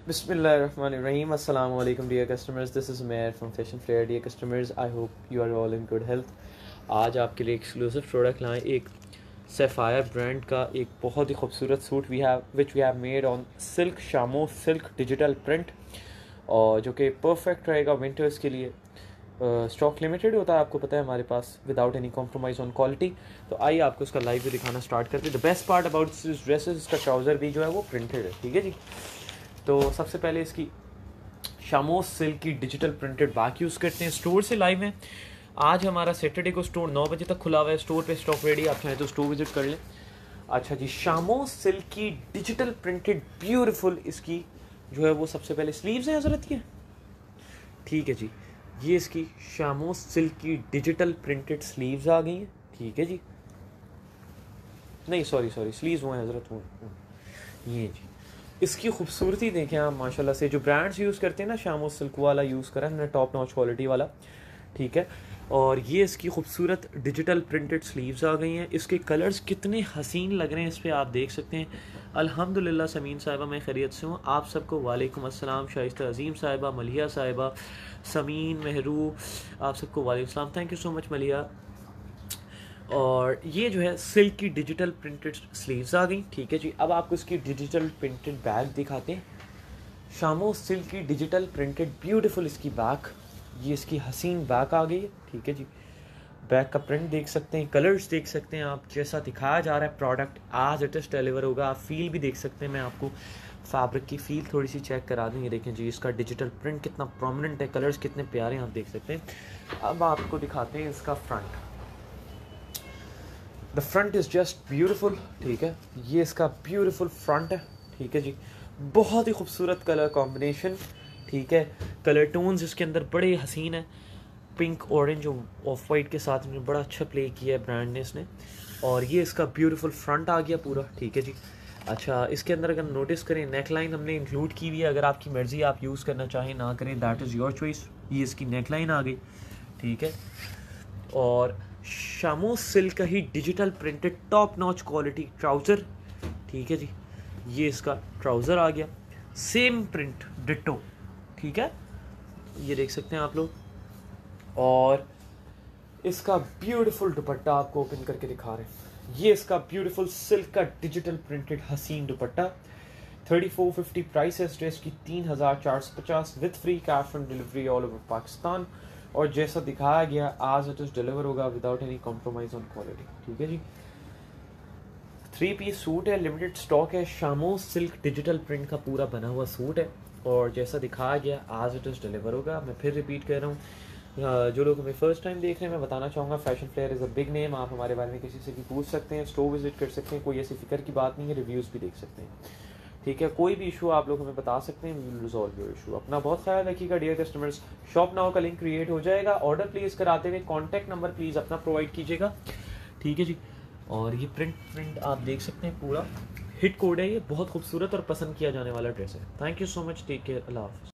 Bismillahirrahmanirrahim. Assalamu alaikum dear customers. This is Umair from Fashion Flair. Dear customers, I hope you are all in good health. आज आपके लिए exclusive product लाएं, एक sapphire brand का एक बहुत ही खूबसूरत suit which we have made on silk शामो सिल्क डिजिटल प्रिंट, और जो कि परफेक्ट रहेगा विंटर्स के लिए। स्टॉक लिमिटेड होता है, आपको पता है, हमारे पास, without any compromise on quality. तो आइए आपको इसका लाइव भी दिखाना स्टार्ट करते हैं। The best part about this dresses, इसका ट्राउज़र भी जो है वो प्रिंटेड है, ठीक है जी। तो सबसे पहले इसकी शामोस सिल्क की डिजिटल प्रिंटेड बैक यूज़ करते हैं। स्टोर से लाइव है। आज हमारा सैटरडे को स्टोर 9 बजे तक खुला हुआ है। स्टोर पे स्टॉक रेडी, आप चाहें तो स्टोर विजिट कर लें। अच्छा जी, शामोस सिल्क की डिजिटल प्रिंटेड ब्यूटीफुल इसकी जो है वो सबसे पहले स्लीव्स हैं हजरत की, ठीक है जी। ये इसकी शामोस सिल्क की डिजिटल प्रिंटेड स्लीव्स आ गई हैं, ठीक है जी। नहीं सॉरी स्लीव्स वो हैं हजरत, वो ये जी। इसकी खूबसूरती देखें आप माशाल्लाह से। जो ब्रांड्स यूज़ करते हैं ना, शामोस सिल्क वाला यूज़ करा है, टॉप नॉच क्वालिटी वाला, ठीक है। और ये इसकी खूबसूरत डिजिटल प्रिंटेड स्लीव्स आ गई हैं। इसके कलर्स कितने हसीन लग रहे हैं, इस पर आप देख सकते हैं। अल्हम्दुलिल्लाह समीन साहिबा, मैं खैरियत से हूँ। आप सबको वालेकुम अस्सलाम। शाइस्ता अजीम साहिबा, मलिया साहिबा, समीन, महरू, आप सबको वालेकुम अस्सलाम। थैंक यू सो मच मलिया। और ये जो है सिल्क की डिजिटल प्रिंटेड स्लीव्स आ गई, ठीक है जी। अब आपको इसकी डिजिटल प्रिंटेड बैग दिखाते हैं। शामो सिल्क की डिजिटल प्रिंटेड ब्यूटीफुल इसकी बैग, ये इसकी हसीन बैग आ गई है, ठीक है जी। बैग का प्रिंट देख सकते हैं, कलर्स देख सकते हैं आप। जैसा दिखाया जा रहा है प्रोडक्ट आज इट इज़ डिलीवर होगा। आप फील भी देख सकते हैं, मैं आपको फैब्रिक की फील थोड़ी सी चेक करा दूँ। ये देखें जी, इसका डिजिटल प्रिंट कितना प्रोमिनेंट है, कलर्स कितने प्यारे हैं, आप देख सकते हैं। अब आपको दिखाते हैं इसका front. The front is just beautiful, ठीक है। ये इसका ब्यूटीफुल फ्रंट है, ठीक है जी। बहुत ही खूबसूरत कलर कॉम्बिनेशन, ठीक है। कलर टोन्स इसके अंदर बड़े हसीन है। पिंक, ऑरेंज और ऑफ वाइट के साथ में बड़ा अच्छा प्ले किया है ब्रांड ने इसने। और ये इसका ब्यूटीफुल फ्रंट आ गया पूरा, ठीक है जी। अच्छा, इसके अंदर अगर नोटिस करें, नेक लाइन हमने इंक्लूड की हुई है। अगर आपकी मर्ज़ी, आप यूज़ करना चाहें ना करें, दैट इज़ योर चॉइस। ये इसकी नेक लाइन आ गई, ठीक है। और शामो सिल्क का ही digital printed top notch quality trouser, ठीक है जी। ये इसका ट्राउज़र आ गया, सेम प्रिंट डिट्टो, ठीक है। ये देख सकते हैं आप लोग। और इसका ब्यूटीफुल दुपट्टा आपको ओपन करके दिखा रहे हैं। ये इसका ब्यूटीफुल सिल्क का डिजिटल प्रिंटेड हसीन दुपट्टा। 3450 प्राइस है इस ड्रेस की, 3450 with free cash on delivery all over Pakistan. और जैसा दिखाया गया आज इट इज़ डिलीवर होगा without any compromise on quality, ठीक है जी। 3 पीस सूट है, लिमिटेड स्टॉक है। शामो सिल्क डिजिटल प्रिंट का पूरा बना हुआ सूट है, और जैसा दिखाया गया आज इट इज़ डिलीवर होगा। मैं फिर रिपीट कर रहा हूँ, जो लोग हमें फर्स्ट टाइम देख रहे हैं, मैं बताना चाहूँगा fashion flair is a big name. आप हमारे बारे में किसी से भी पूछ सकते हैं, स्टोर विजिट कर सकते हैं, कोई ऐसी फिक्र की बात नहीं है। रिव्यूज़ भी देख सकते हैं, ठीक है। कोई भी इशू आप लोग हमें बता सकते हैं, we will resolve your issue. अपना बहुत ख्याल रखिएगा डियर कस्टमर्स। शॉप नाउ का लिंक क्रिएट हो जाएगा। ऑर्डर प्लेस कराते हुए कॉन्टैक्ट नंबर प्लीज़ अपना प्रोवाइड कीजिएगा, ठीक है जी। और ये प्रिंट आप देख सकते हैं, पूरा हिट कोड है ये, बहुत खूबसूरत और पसंद किया जाने वाला ड्रेस है। Thank you so much, take care, अल्लाह हाफ़िज़।